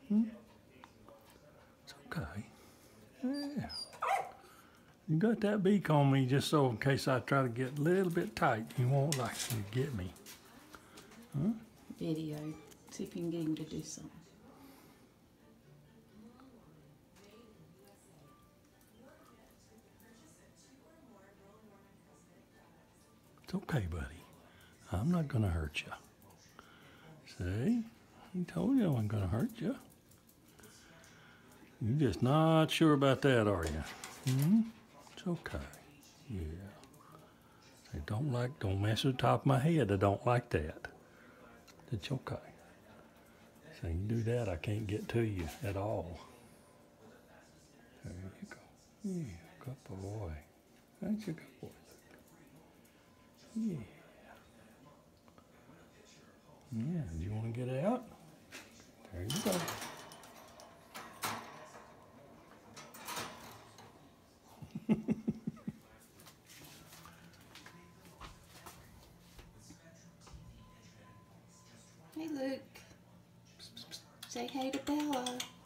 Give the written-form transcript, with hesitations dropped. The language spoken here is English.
Hmm? It's okay. Yeah. You got that beak on me just so in case I try to get a little bit tight, you won't like you get me. Huh? Video. See if you can get him to do something. It's okay, buddy. I'm not gonna hurt you. See? He told you I wasn't gonna hurt you. You're just not sure about that, are you? Hmm? It's okay. Yeah. I don't mess with the top of my head. I don't like that. It's okay. So you do that, I can't get to you at all. There you go. Yeah, good boy. That's a good boy. Yeah. Yeah, do you want to get out? There you go. Hey, Luke. Say hey to Bella.